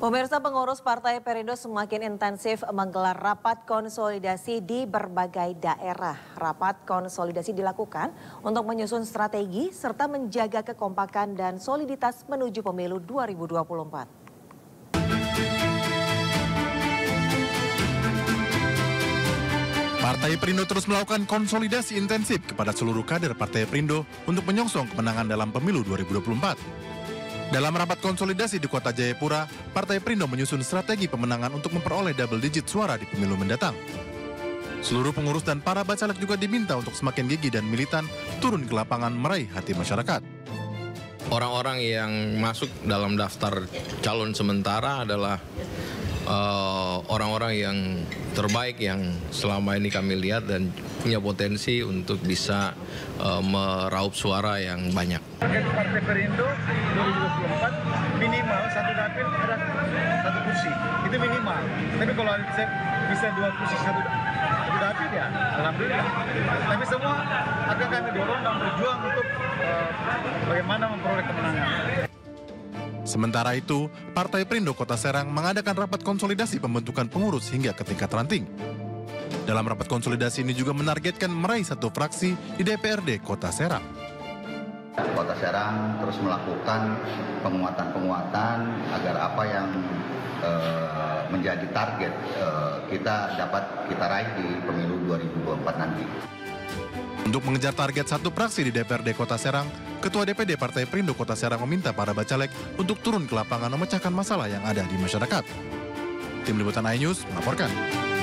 Pemirsa, pengurus Partai Perindo semakin intensif menggelar rapat konsolidasi di berbagai daerah. Rapat konsolidasi dilakukan untuk menyusun strategi serta menjaga kekompakan dan soliditas menuju pemilu 2024. Partai Perindo terus melakukan konsolidasi intensif kepada seluruh kader Partai Perindo untuk menyongsong kemenangan dalam pemilu 2024. Dalam rapat konsolidasi di Kota Jayapura, Partai Perindo menyusun strategi pemenangan untuk memperoleh double digit suara di pemilu mendatang. Seluruh pengurus dan para bacalek juga diminta untuk semakin gigih dan militan turun ke lapangan meraih hati masyarakat. Orang-orang yang masuk dalam daftar calon sementara adalah orang-orang yang terbaik yang selama ini kami lihat dan punya potensi untuk bisa meraup suara yang banyak. Partai Perindo 2024 minimal satu dapil ada satu kursi, itu minimal. Tapi kalau bisa dua kursi satu dapil ya alhamdulillah. Tapi semua akan kami dorong dan berjuang untuk bagaimana memperoleh kemenangan. Sementara itu, Partai Perindo Kota Serang mengadakan rapat konsolidasi pembentukan pengurus hingga ke tingkat ranting. Dalam rapat konsolidasi ini juga menargetkan meraih satu fraksi di DPRD Kota Serang. Kota Serang terus melakukan penguatan-penguatan agar apa yang menjadi target kita dapat kita raih di pemilu 2024 nanti. Untuk mengejar target satu fraksi di DPRD Kota Serang, Ketua DPD Partai Perindo Kota Serang meminta para bacalek untuk turun ke lapangan memecahkan masalah yang ada di masyarakat. Tim Liputan iNews melaporkan.